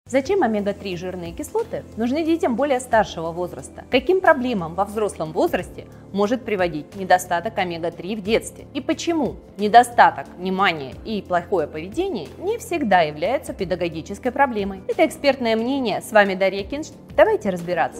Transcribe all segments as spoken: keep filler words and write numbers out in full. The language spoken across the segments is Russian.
Зачем омега три жирные кислоты нужны детям более старшего возраста? Каким проблемам во взрослом возрасте может приводить недостаток омега три в детстве? И почему недостаток внимания и плохое поведение не всегда являются педагогической проблемой? Это экспертное мнение. С вами Дарья Кинш. Давайте разбираться.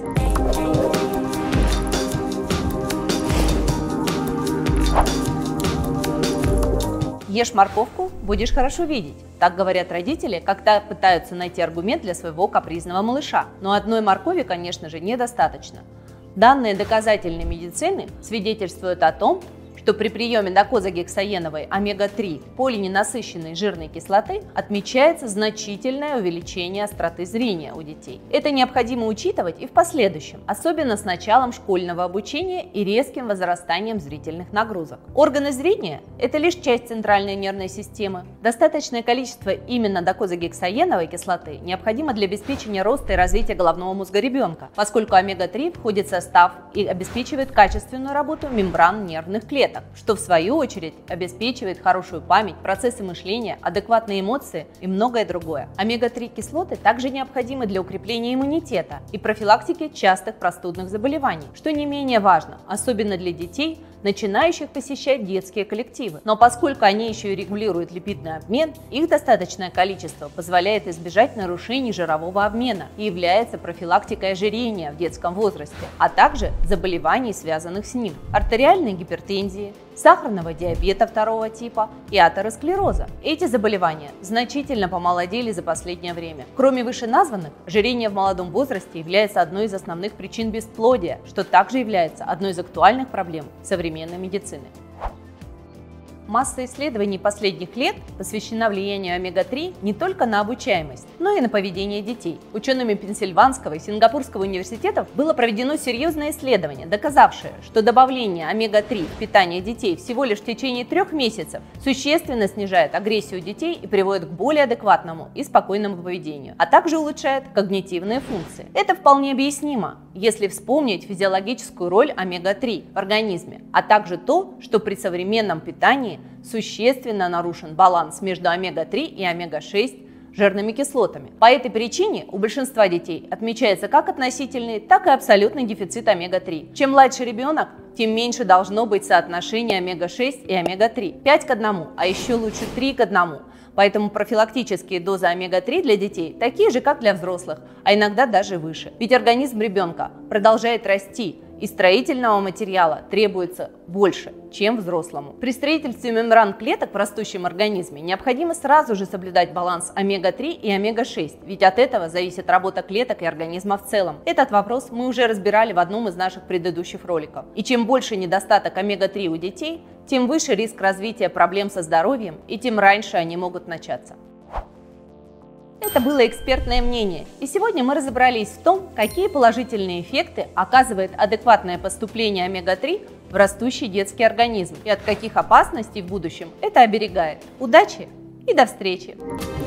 Ешь морковку, будешь хорошо видеть. Так говорят родители, когда пытаются найти аргумент для своего капризного малыша. Но одной моркови, конечно же, недостаточно. Данные доказательной медицины свидетельствуют о том, что при приеме докозагексаеновой омега три полиненасыщенной жирной кислоты отмечается значительное увеличение остроты зрения у детей. Это необходимо учитывать и в последующем, особенно с началом школьного обучения и резким возрастанием зрительных нагрузок. Органы зрения – это лишь часть центральной нервной системы. Достаточное количество именно докозагексаеновой кислоты необходимо для обеспечения роста и развития головного мозга ребенка, поскольку омега три входит в состав и обеспечивает качественную работу мембран нервных клеток, что в свою очередь обеспечивает хорошую память, процессы мышления, адекватные эмоции и многое другое. омега три кислоты также необходимы для укрепления иммунитета и профилактики частых простудных заболеваний, что не менее важно, особенно для детей, начинающих посещать детские коллективы. Но поскольку они еще и регулируют липидный обмен, их достаточное количество позволяет избежать нарушений жирового обмена и является профилактикой ожирения в детском возрасте, а также заболеваний, связанных с ним, артериальной гипертензии, сахарного диабета второго типа и атеросклероза. Эти заболевания значительно помолодели за последнее время. Кроме вышеназванных, ожирение в молодом возрасте является одной из основных причин бесплодия, что также является одной из актуальных проблем современной медицины. Масса исследований последних лет посвящена влиянию омега три не только на обучаемость, но и на поведение детей. Учеными Пенсильванского и Сингапурского университетов было проведено серьезное исследование, доказавшее, что добавление омега три в питание детей всего лишь в течение трех месяцев существенно снижает агрессию детей и приводит к более адекватному и спокойному поведению, а также улучшает когнитивные функции. Это вполне объяснимо, если вспомнить физиологическую роль омега три в организме, а также то, что при современном питании существенно нарушен баланс между омега три и омега шесть жирными кислотами. По этой причине у большинства детей отмечается как относительный, так и абсолютный дефицит омега три. Чем младше ребенок, тем меньше должно быть соотношение омега шесть и омега три. пять к одному, а еще лучше три к одному. Поэтому профилактические дозы омега три для детей такие же, как для взрослых, а иногда даже выше. Ведь организм ребенка продолжает расти, и строительного материала требуется больше, чем взрослому. При строительстве мембран клеток в растущем организме необходимо сразу же соблюдать баланс омега три и омега шесть, ведь от этого зависит работа клеток и организма в целом. Этот вопрос мы уже разбирали в одном из наших предыдущих роликов. И чем больше недостаток омега три у детей, тем выше риск развития проблем со здоровьем, и тем раньше они могут начаться. Это было экспертное мнение, и сегодня мы разобрались в том, какие положительные эффекты оказывает адекватное поступление омега три в растущий детский организм и от каких опасностей в будущем это оберегает. Удачи и до встречи!